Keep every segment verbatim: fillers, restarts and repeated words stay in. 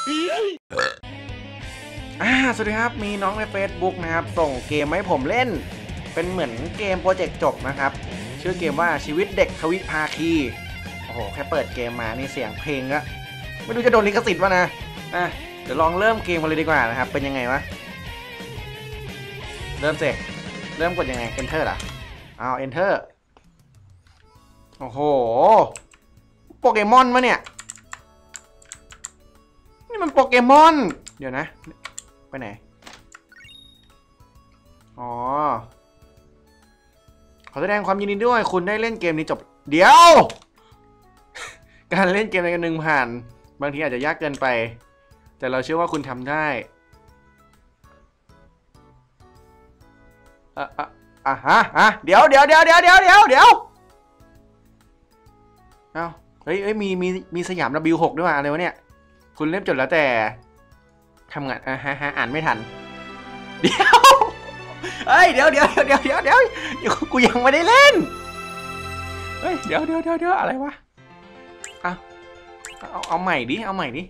อ่าสวัสดีครับมีน้องใน Facebook นะครับส่งเกมให้ผมเล่นเป็นเหมือนเกมโปรเจกต์จบนะครับชื่อเกมว่าชีวิตเด็กทวิภาคีโอ้โหแค่เปิดเกมมานี่เสียงเพลงก็ไม่รู้จะโดนลิขสิทธิ์วะนะอ่ะเดี๋ยวลองเริ่มเกมกันเลยดีกว่านะครับเป็นยังไงวะเริ่มเสร็จเริ่มกดยังไง Enter เหรออ้าว Enter โอ้โหโปเกมอนมะเนี่ยนี่มันโปเกมอนเดี๋ยวนะไปไหนอ๋อขอแสดงความยินดีด้วยคุณได้เล่นเกมนี้จบเดี๋ยวการเล่นเกมในกันหนึ่งผ่านบางทีอาจจะยากเกินไปแต่เราเชื่อว่าคุณทำได้อ่ะอ่ะอ่ะฮะอ่ะเดี๋ยวเดี๋ยวเดี๋ยวเดี๋ยวเดี๋ยวเดี๋ยวเดี๋ยวเอ้าเฮ้ยเฮ้ยมีมีมีสยาม ดับเบิลยู หก ด้วยว่ะอะไรวะเนี่ยคุณเล่นจดแล้วแต่ทำงานอ่ะฮะฮะอ่านไม่ทันเดี๋ยวเฮ้ยเดี๋ยวเดี๋ยวเดี๋ยวเดี๋ยวเดี๋ยวเดี๋ยวกูยังไม่ได้เล่นเฮ้ยเดี๋ยวเดี๋ยวเดี๋ยวเดี๋ยวอะไรวะเอาเอาเอาใหม่ดิเอาใหม่ดิ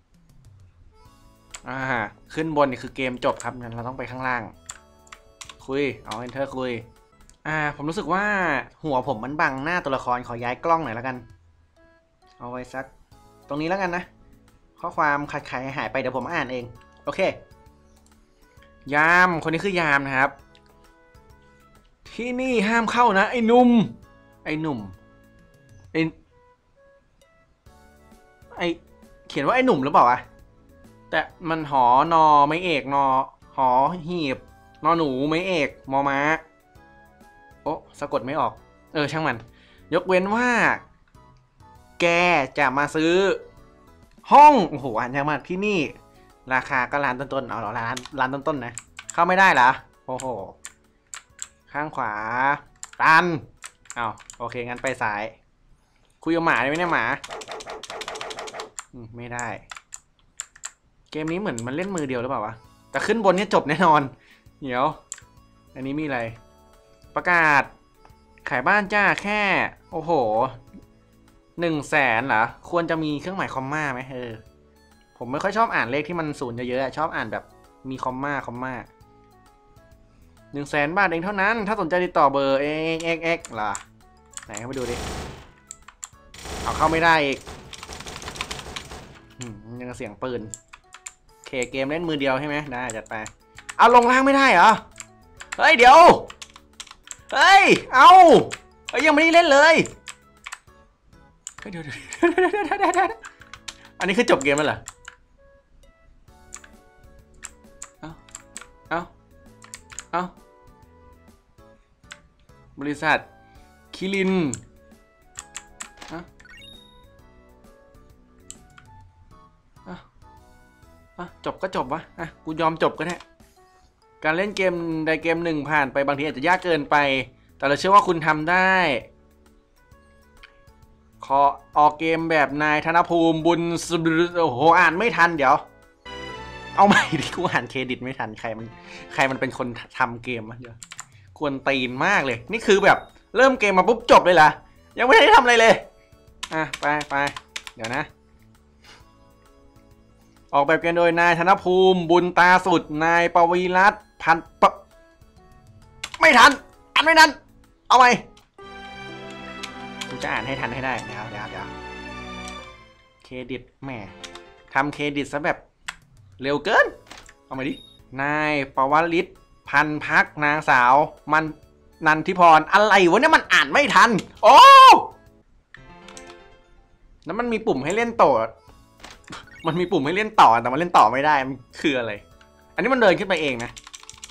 อ่าขึ้นบนนี่คือเกมจบครับงั้นเราต้องไปข้างล่างคุยเอา enter คุยอ่าผมรู้สึกว่าหัวผมมันบังหน้าตัวละครขอย้ายกล้องหน่อยแล้วกันเอาไว้สักตรงนี้แล้วกันนะข้อความขาดหายหายไปเดี๋ยวผมอ่านเองโอเคยามคนนี้คือยามนะครับที่นี่ห้ามเข้านะไอ้หนุ่มไอ้หนุ่มไอ้ไอเขียนว่าไอ้หนุ่มหรือเปล่าวะแต่มันหอนอไม่เอกนอหอหีบนอหนูไม่เอกมอม้าโอ้สะกดไม่ออกเออช่างมันยกเว้นว่าแกจะมาซื้อห้องโอ้โหอ่านยากมากที่นี่ราคาก็ร้านต้นๆเอาหรอร้านร้านต้นๆนะเข้าไม่ได้เหรอโอ้โหข้างขวาตันเอาโอเคงั้นไปซ้ายคุยกับหมาได้ไหมเนี่ยหมาไม่ได้เกมนี้เหมือนมันเล่นมือเดียวหรือเปล่าวะแต่ขึ้นบนนี่จบแน่นอนเดี๋ยวอันนี้มีอะไรประกาศขายบ้านจ้าแค่โอ้โหหนึ่งแสนเหรอควรจะมีเครื่องหมายคอมม่าไหมเออผมไม่ค่อยชอบอ่านเลขที่มันศูนย์เยอะๆชอบอ่านแบบมีคอมม่าคอมม่าหนึ่งแสนบาทเองเท่านั้นถ้าสนใจติดต่อเบอร์เอ็กเอ็กเอ็กเหรอไหนเข้าไปดูดิเอาเข้าไม่ได้อีกยังเสียงปืนเคเกมเล่นมือเดียวใช่ไหมได้จัดไปเอาลงล่างไม่ได้เหรอเฮ้ยเดี๋ยวเฮ้ยเอาเฮ้ยยังไม่ได้เล่นเลยเฮ้ยเดี๋ยวเดี๋ยวอันนี้คือจบเกมแล้วเหรอเอาเอาเอาบริษัทคิรินเอาอ่ะจบก็จบวะอ่ะกูยอมจบก็ได้การเล่นเกมใดเกมหนึ่งผ่านไปบางทีอาจจะยากเกินไปแต่เราเชื่อว่าคุณทำได้ขอออกเกมแบบนายธนภูมิบุญโอ้โหอ่านไม่ทันเดี๋ยวเอาใหม่ดิกูอ่านเครดิตไม่ทันใครมันใครมันเป็นคนทำเกมวะเดี๋ยวควรตีนมากเลยนี่คือแบบเริ่มเกมมาปุ๊บจบเลยล่ะยังไม่ได้ทำอะไรเลยอ่ะไปไปเดี๋ยวนะออกแบบเกมโดยนายธนภูมิบุญตาสุดนายปวีรัตน์พันปะไม่ทันอ่านไม่ทันเอาไหมกูจะอ่านให้ทันให้ได้เดี๋ยวเดี๋ยวเดี๋ยวเครดิตแหมทำเครดิตซะแบบเร็วเกินเอามาดินายปวริศพันพักนางสาวมันนันทิพรอะไรวะเนี่ยมันอ่านไม่ทันโอ้แล้วมันมีปุ่มให้เล่นต่อมันมีปุ่มให้เล่นต่อแต่มันเล่นต่อไม่ได้มันคืออะไรอันนี้มันเดินขึ้นไปเองนะ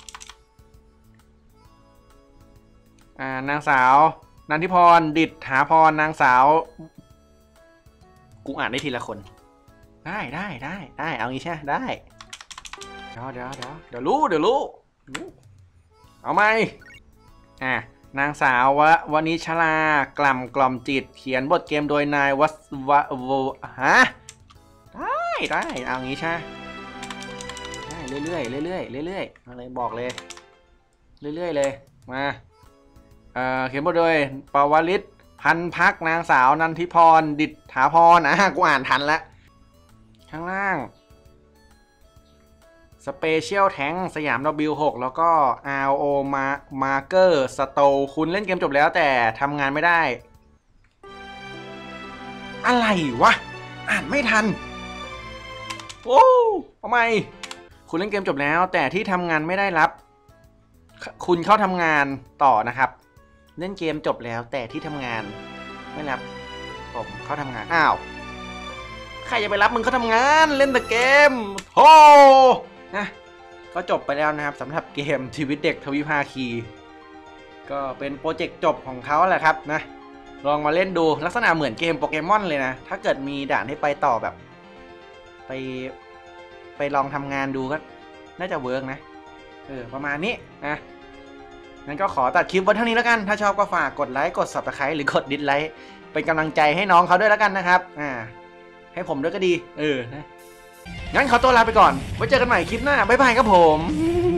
อ่านางสาวนันทิพรดิษฐาพรนางสาวกูอ่านได้ทีละคนได้ได้ได้ได้เอางี้ใช่ได้เดี๋ยวเดี๋ยวเดี๋ยวเดี๋ยวรู้เดี๋ยวรู้เอาไหมอ่านางสาววะวนิชลากล่ำกล่อมจิตเขียนบทเกมโดยนายวัสวะโวฮะได้ได้เอางี้ใช่ได้เรื่อยๆเรื่อยๆเรื่อยๆอะไรบอกเลยเรื่อยๆเลยมาเอ่อเขียนบทโดยปวริศพันพักนางสาวนันทิพรดิษฐาพรอ่ะกูอ่านทันแล้วข้างล่างสเปเชียลแทงสยาม ดับเบิลยู หก แล้วก็ อาร์ โอ มามาร์เกอร์สโตคุณเล่นเกมจบแล้วแต่ทำงานไม่ได้อะไรวะอ่านไม่ทันโอ้ทำไมคุณเล่นเกมจบแล้วแต่ที่ทำงานไม่ได้รับคุณเข้าทำงานต่อนะครับเล่นเกมจบแล้วแต่ที่ทำงานไม่รับผมเข้าทำงานอ้าวใครจะไปรับมึงเข้าทำงานเล่นแต่เกมโธ่นะก็จบไปแล้วนะครับสำหรับเกมชีวิตเด็กทวิภาคีก็เป็นโปรเจกต์จบของเขาแหละครับนะลองมาเล่นดูลักษณะเหมือนเกมโปเกมอนเลยนะถ้าเกิดมีด่านให้ไปต่อแบบไปไปลองทำงานดูก็น่าจะเวิร์กนะเออประมาณนี้นะงั้นก็ขอตัดคลิปไว้เท่านี้แล้วกันถ้าชอบก็ฝากกดไลค์กด ซับสไครบ์ หรือกดดิสไลค์เป็นกำลังใจให้น้องเขาด้วยแล้วกันนะครับอ่าให้ผมด้วยก็ดีเออนะงั้นขอตัวลาไปก่อนไว้เจอกันใหม่คลิปหน้าบ๊ายบายครับผม